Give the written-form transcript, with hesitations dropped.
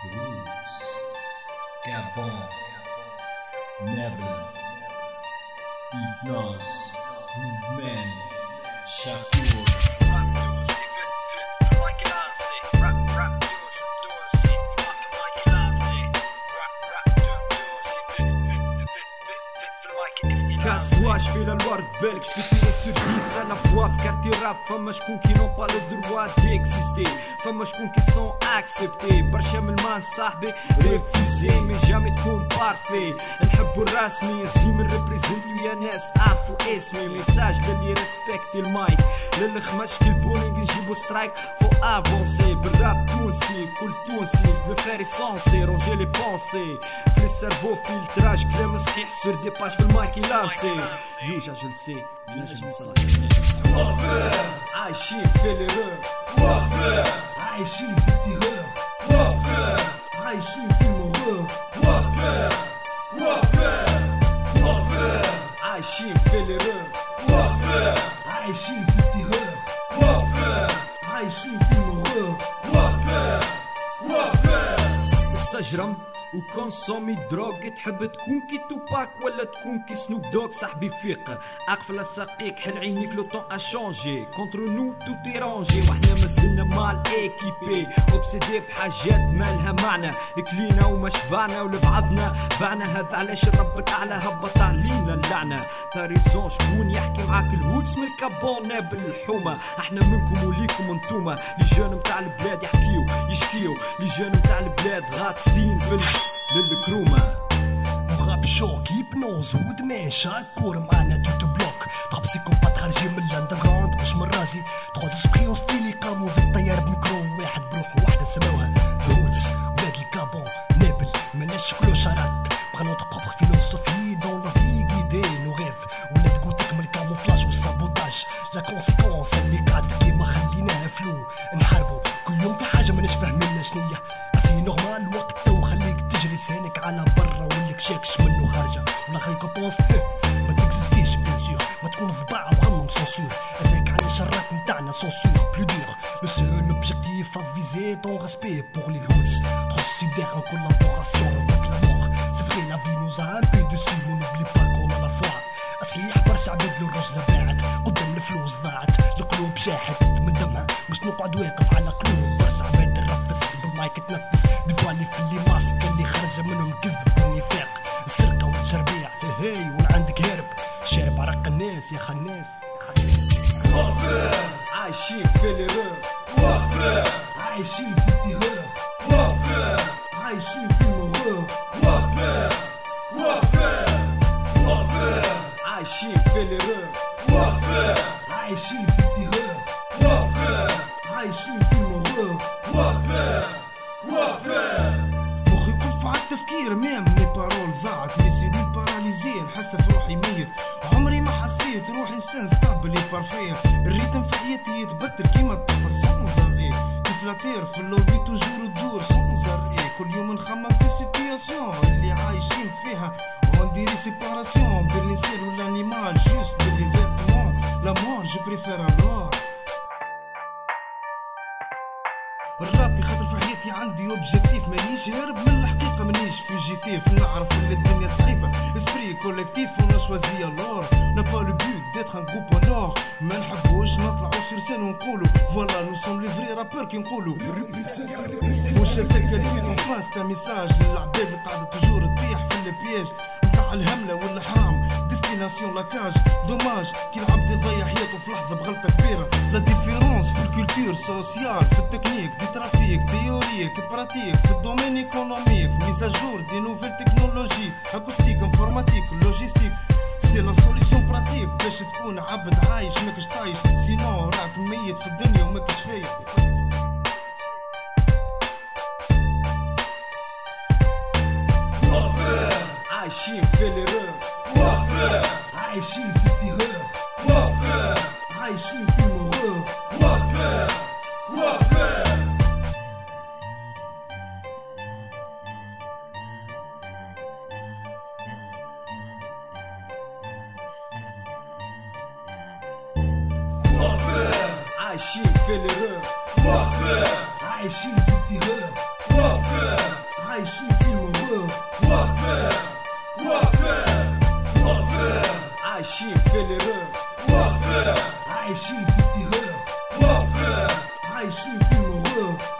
Roots, Gabon, Nebel, Hypnose, Movement, Shakur. كاس واش فينا الورد بالك شبيتي السديس انا فوا فكرتي راب فما شكون كي نون با لو دروا ديكزيستي فما شكون كي سون اكسبتي برشا من المان صاحبي ريفوزي مي جامي تكون بارفي نحبو الرسمي نسيم نريبريزنتو يا ناس عارفو اسمي ميساج للي ريسبكتي المايك للخمش كالبولينغ نجيبو سترايك فو افونسي بالراب تونسي كل تونسي لو فاري سونسي رونجي لي بونسي في السيرفو فيلتراج كلام صحيح سور دي باج في المايك لانسي يوجا جو لسي نجم نصلح عايشين في ليرور وافر عايشين في التيرور وافر عايشين في المغرور وافر عايشين في ليرور وافر عايشين في التيرور وافر عايشين في المغرور وافر استجرم وكونسومي دروغ تحب تكون كي توباك ولا تكون كي سنوب دوغ صاحبي فيق اقفل اساقيك حل عينيك لو طون اشونجي كونتر نو تو تيرونجي وحنا مازلنا مال ايكيبي اوبسيدي بحاجات مالها معنى كلينا وما شبعنا ولبعضنا بعنا هذا علاش الرب الاعلى هبط علينا اللعنه تاريزون شكون يحكي معاك الهوتس من الكابون نابل الحومه احنا منكم وليكم انتوما لي جون متاع البلاد يحكيو يشكيو لي جون متاع البلاد غاطسين للكرومة مغاب شوك يبنوز ودمان شاكور معانا تو بلوك طاب سيكوبات خارجين من الاندرغراوند مش من راسي تخوض سبريون ستيلي قاموا ذا الطيار بميكرو واحد بروح واحدة سماوها ذهوتس ولاد الكابون نابل مناش شكلو شارات بغا نوتر بروبر فيلوسوفي دون لا في غيدي نو غيف ولاد كوتك من الكاموفلاج والسابوتاج لا كونسيكونس اللي قعدت كيما خليناها فلو نحاربو كل يوم في حاجة ماناش فاهمينها شنيا اسي نورمال الوقت تو خليك تجري لسانك على برا واللي كشاكش منو خارجه ولا ريكومبونس ما تكزيستيش بيان سور ما تكون ضباع وخمم سونسور هذاك علاش الراب نتاعنا سونسور بلو دور لو سول اوبجيكتيف افيزي طون ريسبي بور لي هوتس تخصي en collaboration avec la mort c'est vrai la vie nous a un peu dessus mais n'oublie pas qu'on a la foi صحيح برشا عباد الرجلة باعت قدام الفلوس ضاعت القلوب شاحت من دمها مش نقعد واقف على قلوب برشا عباد الرفس بالمايك تنفس ديفالي في اللي ماسك اللي خرج منهم كذب والنفاق السرقة والتربيع هاي وين عندك هارب شارب عرق الناس يا خناس وافر عايشين في ليرور وافر عايشين في التيرور وافر عايشين في المغرور وافر عايشين في ليرور وافر عايشين في التيرور وافر عايشين في المغرور وافر مخي يقف على التفكير ميم مي بارول ضاعت مي سيلول باراليزي نحس في روحي ميت عمري ما حسيت روحي انسان ستابل بارفير الريتم في حياتي يتبدل كيما الطاقة سونزر كيف لاتير في اللوبي توجور الدور سونزر كل يوم نخمم في سيتياسيون اللي عايشين فيها ونديري سيباراسيون بين الانسان والانيمال جوست باللي فيتمون لا مور جو بريفير الور الراب يخاطر في حياتي عندي اوبجيكتيف مانيش هارب من الحقيقة مانيش فوجيتيف نعرف ان الدنيا صعيبة اسبري كولكتيف ونا شوازي الور نا با لو بوت ديتر ان جروب او نور ما نحبوش نطلعو سور سين ونقولو فوالا نو سوم لي فري رابور كي نقولو واش هذاك الفيت اون فان ستا ميساج للعباد اللي قاعدة توجور تطيح في البياج نتاع الهملة والحرام ديستيناسيون لاكاج دوماج كي العبد يضيع حياته في لحظة بغلطة كبيرة لا ديفيرونس في الكولتور سوسيال في التكنيك دي ترافيك تيوريك براتيك في الدومين ايكونوميك في ميزاجور دي نوفيل تكنولوجي اكوستيك انفورماتيك لوجيستيك سي لا سوليسيون براتيك باش تكون عبد عايش ماكش طايش سينو راك ميت في الدنيا وماكش فايق عايشين في ليرور وافر عايشين في التيرور وافر عايشين في المغرور وافر عايشين في ليرور عايشين في التيرور عايشين في المغرب. عايشين في الراب. عايشين في الإرهاب. عايشين في المغرب.